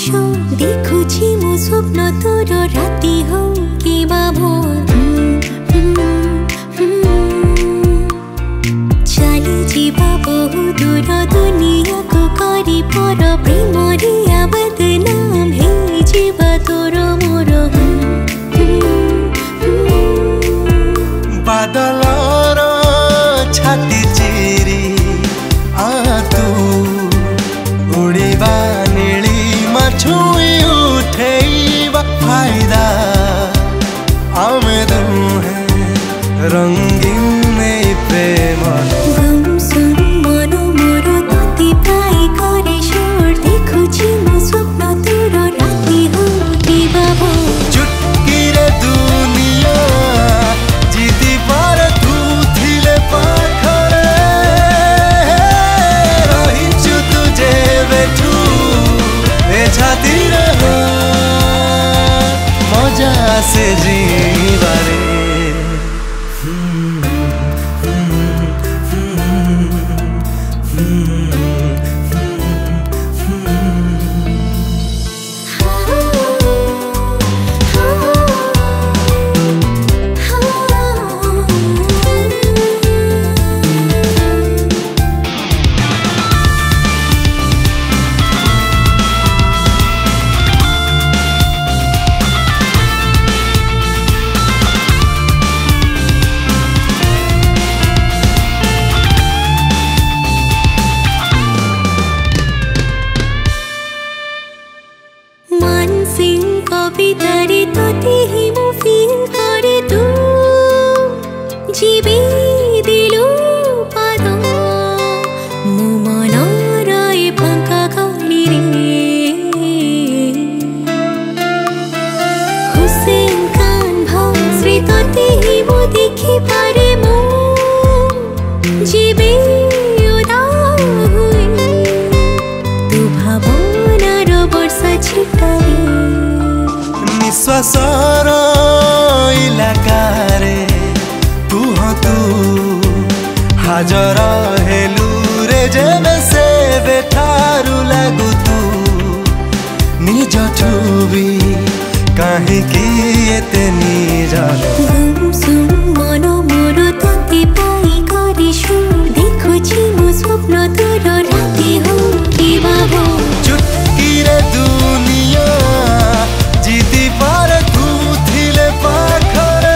show देखुछि मो स्वप्न तोर राति हो कि भोर चली जीवा बहु दूर दुनिया को करी पर प्रेम रिया बदनाम हे जीवा तोर मोर बादलर छाती चिरी तू उड़ीबा नीलिमा छुई उठेबा फायदा आमे दुहे रंगीन प्रेम गुमसुम मन मोर तोते पाई करे शोर देखुछि मो स्वप्न तोर राति हो कि भोर चुटकी रे दुनिया जीती पार तू थिले पाखरे रहिछु तुझे बेठू ए छाती रे मजा से जीवारे कवितारे तोते ही मो फील करे तू जीवी दिलु पाद मो मन रहे पंका गली रे हुसैन खान भस्री तोते ही मो देखी पारे मो जीवी उदास हुए तू भावनार वर्षा छिटाए निश्वासर इलाकारे तू हाजर हेलु रे जेबे से बेठारु लागु तू निज ठुबी काहीकि एते निजर गुमसुम मन मोर तोते पाई करे शोर देखुछि मो स्वप्न तोर राति हो कि भोर चुटकी रे दुनिया जीती पार तू थिले पाखरे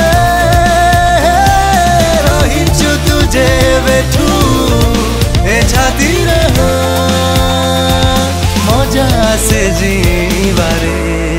रहिछु तुझे बेठू ए छाती रे मजा से जीवारे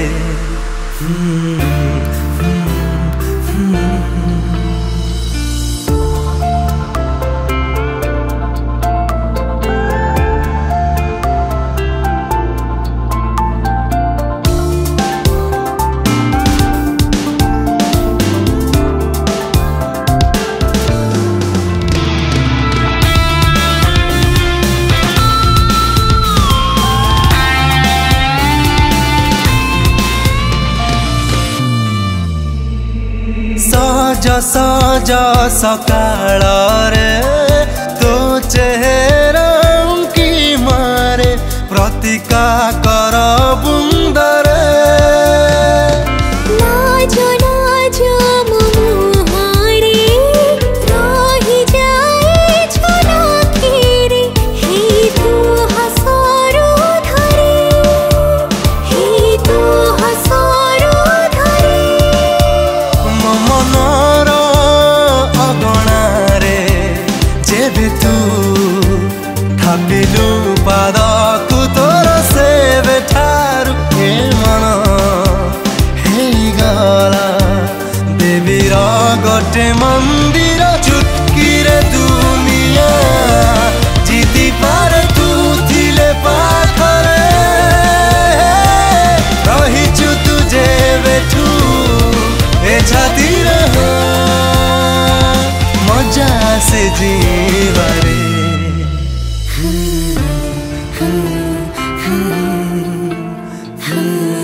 सज सज सकाळ रे तो चेहरा की मारे प्रतिका कर बुंदरे लाजो लाजो मो मुहारे रही जाए छलकेरे हे तू हसरो धरे हे तू हसरो धरे मनर अगणारे जेबे तू थापिलु पादकु तोर से बेठारु ए मन हेगला देवीर गोटे मंदिर चुटकी रे दुनिया जीती पार तू थिले पाखरे रहिछु तुझे बेठू ए छाती रे मजा से जीवारे हाँ